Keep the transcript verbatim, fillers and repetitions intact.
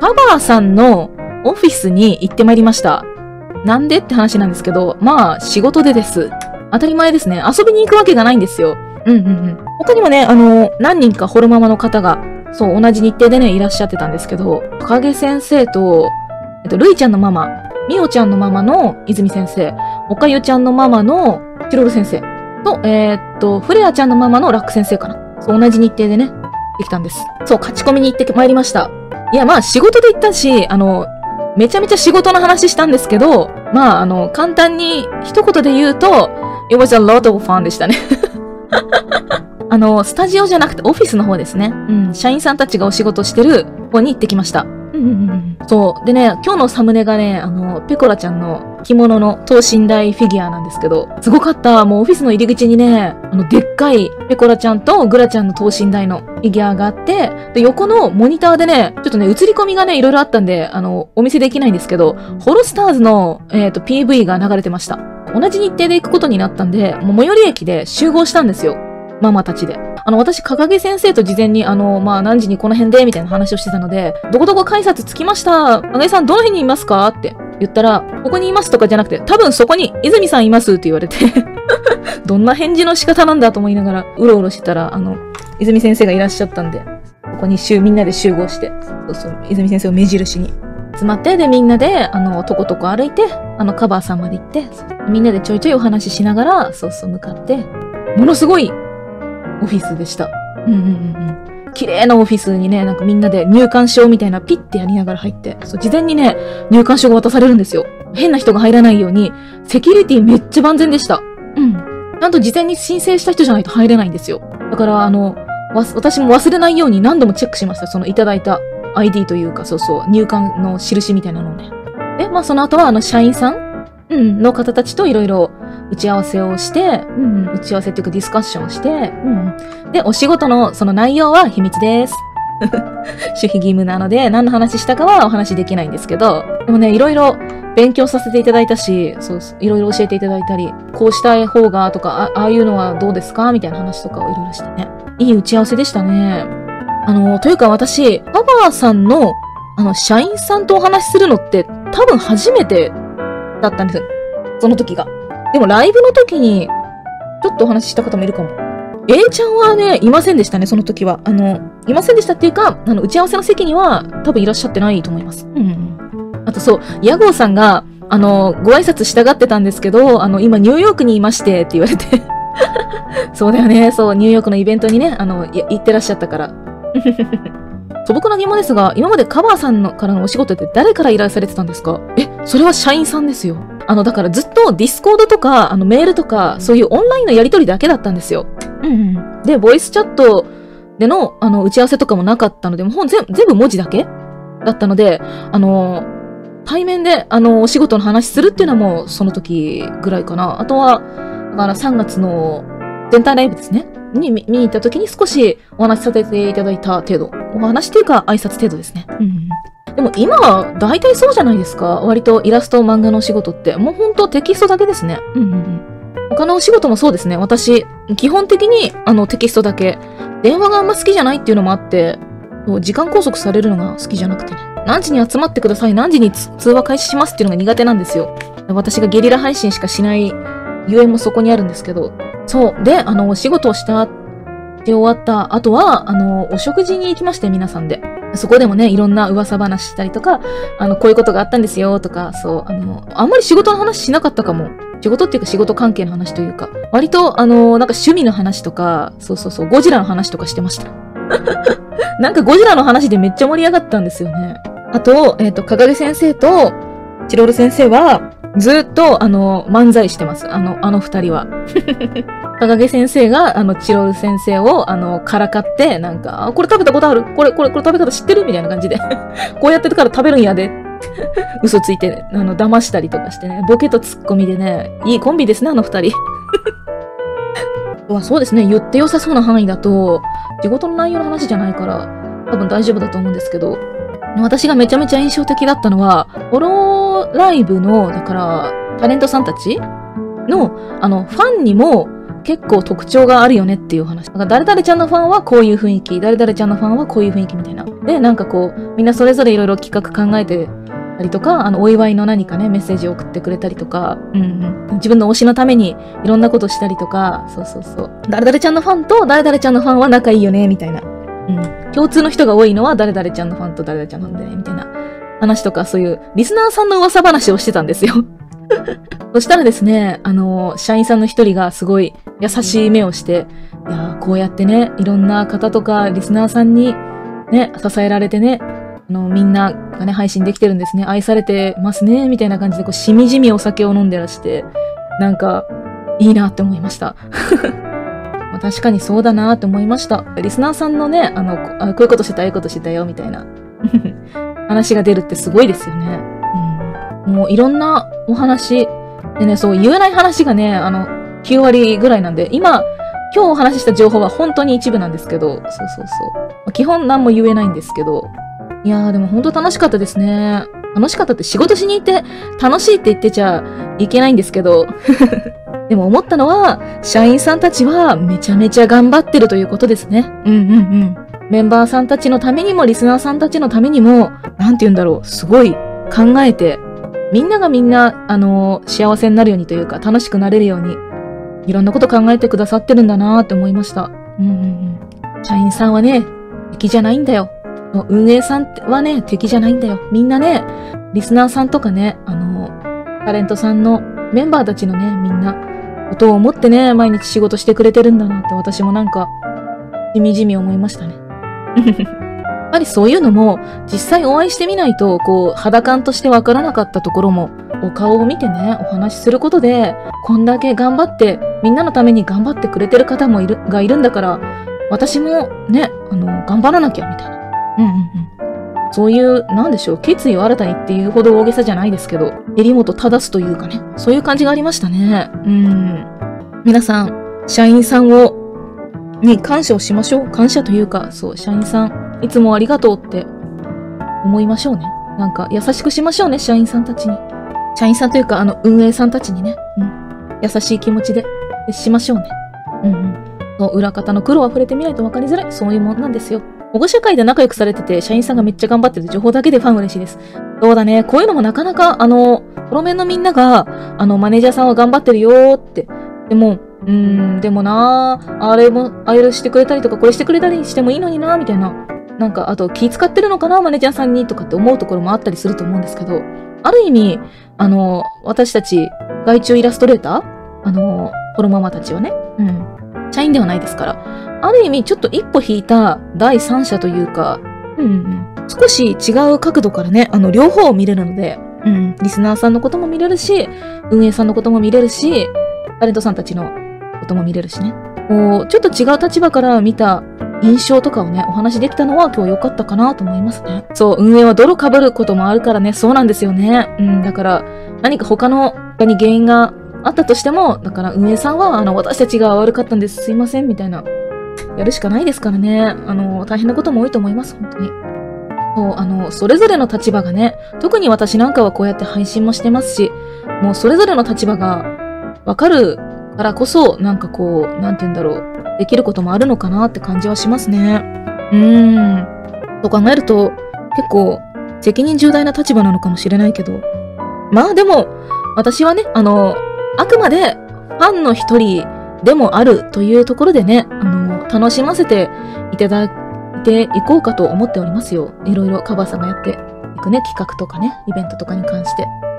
カバーさんのオフィスに行ってまいりました。なんでって話なんですけど、まあ、仕事でです。当たり前ですね。遊びに行くわけがないんですよ。うんうんうん。他にもね、あの、何人かホルママの方が、そう、同じ日程でね、いらっしゃってたんですけど、影先生と、えっと、るいちゃんのママ、みおちゃんのママの泉先生、おかゆちゃんのママのチロル先生と、えー、っと、フレアちゃんのママのラック先生かな。そう、同じ日程でね、できたんです。そう、勝ち込みに行ってまいりました。いや、まあ、仕事で行ったし、あの、めちゃめちゃ仕事の話したんですけど、まあ、あの、簡単に一言で言うと、It was a lot of fun でしたね。あの、スタジオじゃなくてオフィスの方ですね。うん、社員さんたちがお仕事してる方に行ってきました。うんうんうん、そう。でね、今日のサムネがね、あの、ペコラちゃんの着物の等身大フィギュアなんですけど、すごかった。もうオフィスの入り口にね、あの、でっかいペコラちゃんとグラちゃんの等身大のフィギュアがあって、で、横のモニターでね、ちょっとね、映り込みがね、いろいろあったんで、あの、お見せできないんですけど、ホロスターズの、えっと、ピーブイ が流れてました。同じ日程で行くことになったんで、もう最寄り駅で集合したんですよ。ママたちで。あの、私、かかげ先生と事前に、あの、まあ、何時にこの辺で、みたいな話をしてたので、どこどこ改札着きました。かかげさん、どの辺にいますかって言ったら、ここにいますとかじゃなくて、多分そこに泉さんいますって言われて、どんな返事の仕方なんだと思いながら、うろうろしてたら、あの、泉先生がいらっしゃったんで、ここに集、みんなで集合して、そうそう、泉先生を目印に集まって、で、みんなで、あの、とことこ歩いて、あの、カバーさんまで行って、みんなでちょいちょいお話ししながら、そうそう向かって、ものすごい、オフィスでした。うんうんうんうん。綺麗なオフィスにね、なんかみんなで入館証みたいなピッてやりながら入って、そう、事前にね、入館証が渡されるんですよ。変な人が入らないように、セキュリティめっちゃ万全でした。うん。ちゃんと事前に申請した人じゃないと入れないんですよ。だから、あの、わ、私も忘れないように何度もチェックしました。そのいただいた アイディー というか、そうそう、入館の印みたいなのをね。で、まあその後は、あの、社員さんうん、の方たちといろいろ打ち合わせをして、うん、打ち合わせっていうかディスカッションをして、うん、で、お仕事のその内容は秘密です。守秘義務なので、何の話したかはお話できないんですけど、でもね、いろいろ勉強させていただいたし、そう、いろいろ教えていただいたり、こうしたい方がとか、あ、ああいうのはどうですかみたいな話とかをいろいろしてね。いい打ち合わせでしたね。あの、というか私、パパーさんの、あの、社員さんとお話しするのって多分初めてだったんですよ。その時が。でもライブの時に、ちょっとお話しした方もいるかも。A ちゃんはね、いませんでしたね、その時は。あの、いませんでしたっていうか、あの、打ち合わせの席には多分いらっしゃってないと思います。うん。あとそう、屋号さんが、あの、ご挨拶したがってたんですけど、あの、今ニューヨークにいましてって言われて。そうだよね、そう、ニューヨークのイベントにね、あの、行ってらっしゃったから。素朴な疑問ですが、今までカバーさんのからのお仕事って誰から依頼されてたんですか？え、それは社員さんですよ。あの、だからずっとディスコードとか、あの、メールとか、そういうオンラインのやり取りだけだったんですよ。うんうん。で、ボイスチャットでの、あの、打ち合わせとかもなかったので、もうほん全全部文字だけだったので、あの、対面で、あの、お仕事の話するっていうのはもうその時ぐらいかな。あとは、だからさんがつの全体ライブですね。に見に行った時に少しお話しさせていただいた程度。お話っていうか挨拶程度ですね。うん。でも今は大体そうじゃないですか。割とイラスト漫画のお仕事って。もうほんとテキストだけですね。うんうんうん。他のお仕事もそうですね。私、基本的にあのテキストだけ。電話があんま好きじゃないっていうのもあって、時間拘束されるのが好きじゃなくてね。何時に集まってください。何時に通話開始しますっていうのが苦手なんですよ。私がゲリラ配信しかしないゆえんもそこにあるんですけど。そう。で、あの、お仕事をしたって終わった後は、あの、お食事に行きまして、皆さんで。そこでもね、いろんな噂話したりとか、あの、こういうことがあったんですよ、とか、そう、あの、あんまり仕事の話しなかったかも。仕事っていうか仕事関係の話というか、割と、あの、なんか趣味の話とか、そうそうそう、ゴジラの話とかしてました。なんかゴジラの話でめっちゃ盛り上がったんですよね。あと、えっと、かがげ先生と、チロル先生は、ずっと、あの、漫才してます。あの、あの二人は。かがげ先生が、あの、チロル先生を、あの、からかって、なんか、あこれ食べたことあるこれ、これ、これ食べ方知ってるみたいな感じで。こうやってるから食べるんやで。嘘ついて、あの、騙したりとかしてね。ボケとツッコミでね、いいコンビですね、あの二人。そうですね、言って良さそうな範囲だと、仕事の内容の話じゃないから、多分大丈夫だと思うんですけど、私がめちゃめちゃ印象的だったのは、ホローライブの、だから、タレントさんたちの、あの、ファンにも、 結構特徴があるよねっていう話。だから誰々ちゃんのファンはこういう雰囲気、誰々ちゃんのファンはこういう雰囲気みたいな。で、なんかこう、みんなそれぞれいろいろ企画考えてたりとか、あの、お祝いの何かね、メッセージを送ってくれたりとか、うんうん。自分の推しのためにいろんなことしたりとか、そうそうそう。誰々ちゃんのファンと誰々ちゃんのファンは仲いいよね、みたいな。うん。共通の人が多いのは誰々ちゃんのファンと誰々ちゃんなんでね、みたいな話とか、そういうリスナーさんの噂話をしてたんですよ。そしたらですね、あの、社員さんの一人がすごい優しい目をして、いやー、こうやってね、いろんな方とかリスナーさんにね、支えられてね、あの、みんながね、配信できてるんですね。愛されてますね、みたいな感じで、こう、しみじみお酒を飲んでらして、なんか、いいなって思いました。まあ確かにそうだなって思いました。リスナーさんのね、あの、あこういうことしてた、ああいうことしてたよ、みたいな話が出るってすごいですよね。うん、もういろんなお話でね、そう言えない話がね、あの、きゅう割ぐらいなんで、今、今日お話しした情報は本当に一部なんですけど、そうそうそう。基本何も言えないんですけど、いやーでも本当楽しかったですね。楽しかったって仕事しに行って楽しいって言ってちゃいけないんですけど、でも思ったのは、社員さんたちはめちゃめちゃ頑張ってるということですね。うんうんうん。メンバーさんたちのためにも、リスナーさんたちのためにも、なんて言うんだろう、すごい考えて、みんながみんな、あのー、幸せになるようにというか、楽しくなれるように、いろんなこと考えてくださってるんだなーって思いました。うんうんうん。社員さんはね、敵じゃないんだよ。運営さんはね、敵じゃないんだよ。みんなね、リスナーさんとかね、あのー、タレントさんのメンバーたちのね、みんな、ことを思ってね、毎日仕事してくれてるんだなって私もなんか、じみじみ思いましたね。やっぱりそういうのも、実際お会いしてみないと、こう、肌感としてわからなかったところも、お顔を見てね、お話しすることで、こんだけ頑張って、みんなのために頑張ってくれてる方もいる、がいるんだから、私もね、あの、頑張らなきゃ、みたいな。うんうんうん。そういう、なんでしょう、決意を新たにっていうほど大げさじゃないですけど、襟元正すというかね、そういう感じがありましたね。うん。皆さん、社員さんを、に感謝をしましょう。感謝というか、そう、社員さん、いつもありがとうって思いましょうね。なんか、優しくしましょうね、社員さんたちに。社員さんというか、あの、運営さんたちにね、うん。優しい気持ちで、しましょうね。うんうん。その裏方の苦労は触れてみないと分かりづらい。そういうもんなんですよ。保護者会で仲良くされてて、社員さんがめっちゃ頑張ってる情報だけでファン嬉しいです。そうだね。こういうのもなかなか、あの、プロメンのみんなが、あの、マネージャーさんは頑張ってるよーって。でも、うーん、でもなー、あれも、あれしてくれたりとか、これしてくれたりしてもいいのになー、みたいな。なんか、あと気使ってるのかな、マネージャーさんにとかって思うところもあったりすると思うんですけど、ある意味、あの、私たち、外注イラストレーターあの、コロママたちはね、うん。社員ではないですから。ある意味、ちょっと一歩引いた第三者というか、うんうん、少し違う角度からね、あの、両方を見れるので、うん、リスナーさんのことも見れるし、運営さんのことも見れるし、タレントさんたちのことも見れるしね。こう、ちょっと違う立場から見た印象とかをね、お話できたのは今日良かったかなと思いますね。そう、運営は泥被ることもあるからね、そうなんですよね。うん、だから、何か他の他に原因があったとしても、だから運営さんは、あの、私たちが悪かったんです、すいません、みたいな。やるしかないですからね。あの、大変なことも多いと思います、本当に。そう、あの、それぞれの立場がね、特に私なんかはこうやって配信もしてますし、もうそれぞれの立場がわかるからこそ、なんかこう、なんて言うんだろう、できることもあるのかなって感じはしますね。うーん。と考えると、結構、責任重大な立場なのかもしれないけど、まあでも、私はね、あの、あくまでファンの一人でもあるというところでね、あの、楽しませていただいていこうかと思っておりますよ。いろいろカバーさんがやっていくね、企画とかね、イベントとかに関して。